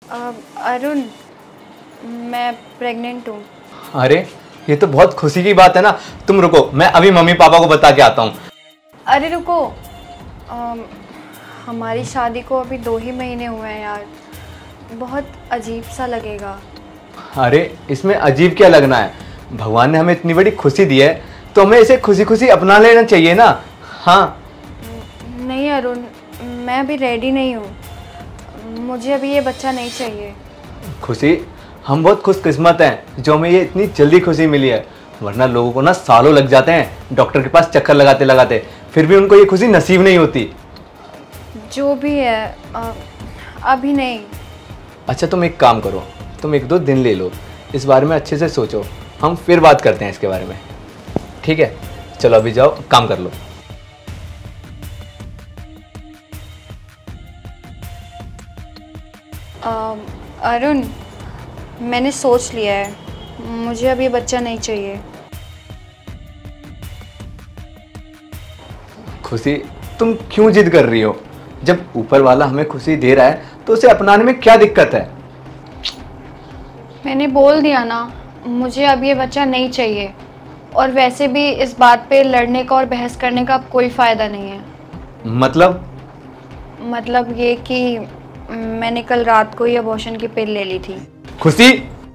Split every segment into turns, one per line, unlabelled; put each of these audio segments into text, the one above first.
अरुण, मैं प्रेग्नेंट हूँ।
अरे ये तो बहुत खुशी की बात है ना। तुम रुको, मैं अभी मम्मी पापा को बता के आता हूँ।
अरे रुको, हमारी शादी को अभी 2 ही महीने हुए हैं यार, बहुत अजीब सा लगेगा।
अरे इसमें अजीब क्या लगना है, भगवान ने हमें इतनी बड़ी खुशी दी है तो हमें इसे खुशी खुशी अपना लेना चाहिए ना। हाँ
नहीं अरुण, मैं अभी रेडी नहीं हूँ, मुझे अभी ये बच्चा नहीं चाहिए।
खुशी, हम बहुत खुशकिस्मत हैं जो हमें ये इतनी जल्दी खुशी मिली है, वरना लोगों को ना सालों लग जाते हैं डॉक्टर के पास चक्कर लगाते लगाते, फिर भी उनको ये खुशी नसीब नहीं होती।
जो भी है, अभी नहीं।
अच्छा तुम एक काम करो, तुम 1-2 दिन ले लो, इस बारे में अच्छे से सोचो, हम फिर बात करते हैं इसके बारे में, ठीक है? चलो अभी जाओ काम कर लो।
अरुण, मैंने सोच लिया है, मुझे अभी बच्चा नहीं चाहिए।
खुशी, तुम क्यों जिद कर रही हो? जब ऊपर वाला हमें खुशी दे रहा है तो उसे अपनाने में क्या दिक्कत है?
मैंने बोल दिया ना, मुझे अब ये बच्चा नहीं चाहिए, और वैसे भी इस बात पे लड़ने का और बहस करने का अब कोई फ़ायदा नहीं है। मतलब ये कि मैंने कल रात को ही अबॉर्शन की पिल ले ली थी।
खुशी,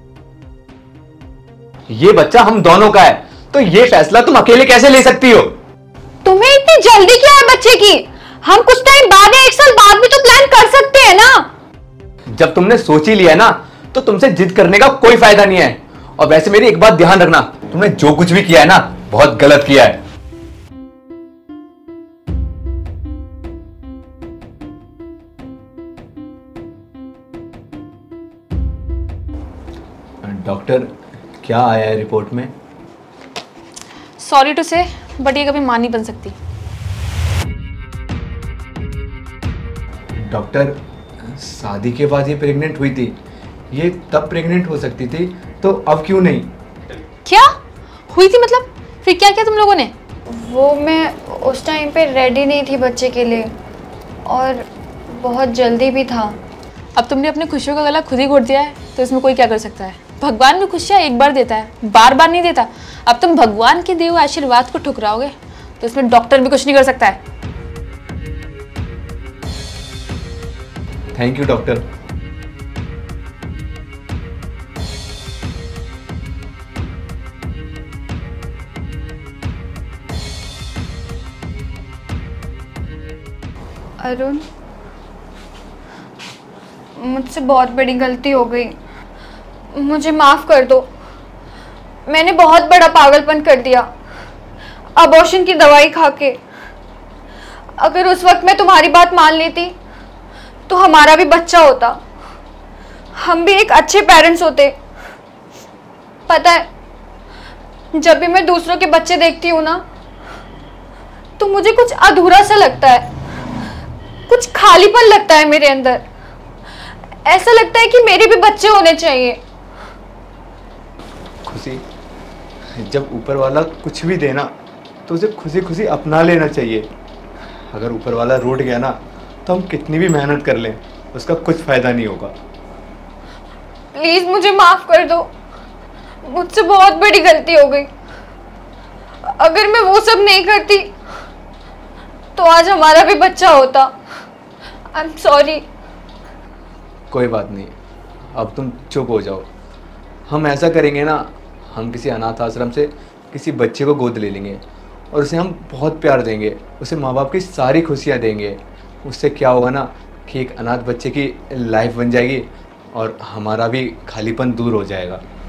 ये बच्चा हम दोनों का है, तो ये फैसला तुम अकेले कैसे ले सकती हो?
तुम्हें इतनी जल्दी क्या है बच्चे की? हम कुछ टाइम बाद या 1 साल बाद भी तो प्लान कर सकते हैं ना।
जब तुमने सोच ही लिया ना तो तुमसे जिद करने का कोई फायदा नहीं है। और वैसे मेरी एक बात ध्यान रखना, तुमने जो कुछ भी किया है ना, बहुत गलत किया है। डॉक्टर, क्या आया है रिपोर्ट में?
सॉरी टू से, बट ये कभी मां नहीं बन सकती।
डॉक्टर, शादी के बाद ये प्रेग्नेंट हुई थी, ये तब प्रेग्नेंट हो सकती थी, तो अब क्यों नहीं?
क्या हुई थी मतलब? फिर क्या किया तुम लोगों ने?
वो मैं उस टाइम पे रेडी नहीं थी बच्चे के लिए, और बहुत जल्दी भी था।
अब तुमने अपनी खुशियों का गला खुद ही घोट दिया है, तो इसमें कोई क्या कर सकता है? भगवान भी खुशियाँ एक बार देता है, बार बार नहीं देता। अब तुम भगवान के दिए हुए आशीर्वाद को ठुकराओगे तो इसमें डॉक्टर भी कुछ नहीं कर सकता है।
Thank you doctor.
अरुण, मुझसे बहुत बड़ी गलती हो गई, मुझे माफ़ कर दो। मैंने बहुत बड़ा पागलपन कर दिया अबॉर्शन की दवाई खा के। अगर उस वक्त मैं तुम्हारी बात मान लेती तो हमारा भी बच्चा होता, हम भी एक अच्छे पेरेंट्स होते। पता है, जब भी मैं दूसरों के बच्चे देखती हूँ ना, तो मुझे कुछ अधूरा सा लगता है, कुछ खालीपन लगता है मेरे अंदर। ऐसा लगता है कि मेरे भी बच्चे होने चाहिए।
खुशी, जब ऊपर वाला कुछ भी देना तो उसे खुशी खुशी अपना लेना चाहिए। अगर ऊपर वाला रूठ गया ना तो हम कितनी भी मेहनत कर लें, उसका कुछ फायदा नहीं होगा।
प्लीज मुझे माफ कर दो, मुझसे बहुत बड़ी गलती हो गई। अगर मैं वो सब नहीं करती तो आज हमारा भी बच्चा होता। I am sorry.
कोई बात नहीं, अब तुम चुप हो जाओ। हम ऐसा करेंगे ना, हम किसी अनाथ आश्रम से किसी बच्चे को गोद ले लेंगे और उसे हम बहुत प्यार देंगे, उसे माँ बाप की सारी खुशियाँ देंगे। उससे क्या होगा ना कि एक अनाथ बच्चे की लाइफ बन जाएगी और हमारा भी खालीपन दूर हो जाएगा।